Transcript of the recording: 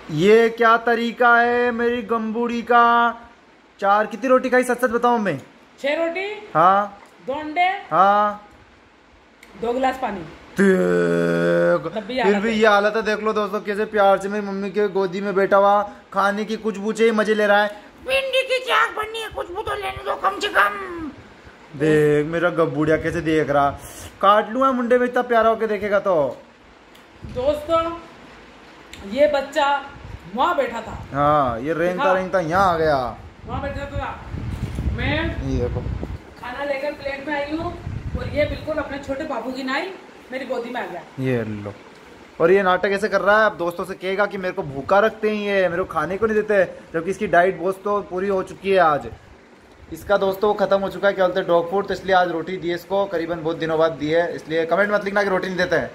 ये क्या तरीका है मेरी गम्बूड़ी का। चार कितनी रोटी खाई, सच सच बताओ मैं। 6 रोटी। हाँ। 2 अंडे। हाँ। 2 गिलास पानी। फिर भी ये हालत है, देख लो दोस्तों कैसे प्यार से मेरी मम्मी के गोदी में बैठा हुआ खाने की कुछ पूछे ही मजे ले रहा है। भिंडी की चाक बननी है, कुछ तो लेने दो कम से कम। देख मेरा गब्बूड़िया कैसे देख रहा, काट लूंगा मुंडे में, इतना प्यारा होके देखेगा तो। दोस्तों ये बच्चा वहाँ बैठा था। हाँ ये रेंगता रेंगता यहाँ आ गया। वहाँ बैठा था, मैं ये देखो खाना लेकर प्लेट में आई हूँ और ये बिल्कुल अपने छोटे बाबू की नाई मेरी गोदी में आ गया। ये लो, और ये नाटक ऐसे कर रहा है, अब दोस्तों से कहेगा कि मेरे को भूखा रखते हैं, ये मेरे को खाने को नहीं देते, जबकि इसकी डाइट दोस्तों पूरी हो चुकी है। आज इसका दोस्तों वो खत्म हो चुका है, क्या बोलते हैं डॉग फूड, तो इसलिए आज रोटी दी है इसको, करीबन बहुत दिनों बाद दी है, इसलिए कमेंट मत लिखना कि रोटी नहीं देते हैं।